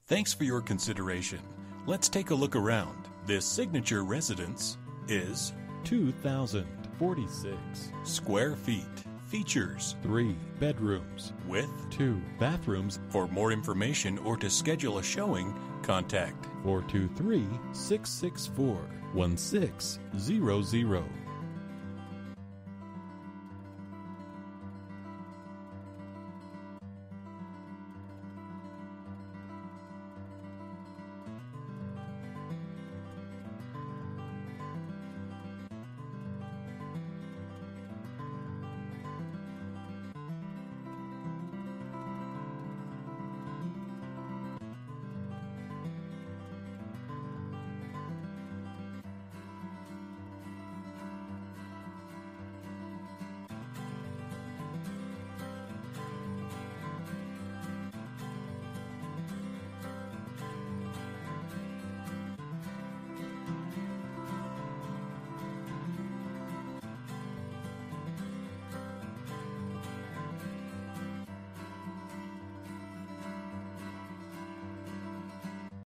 Thanks for your consideration. Let's take a look around. This signature residence is 2,046 square feet. Features 3 bedrooms with 2 bathrooms. For more information or to schedule a showing, contact 423-664-1600.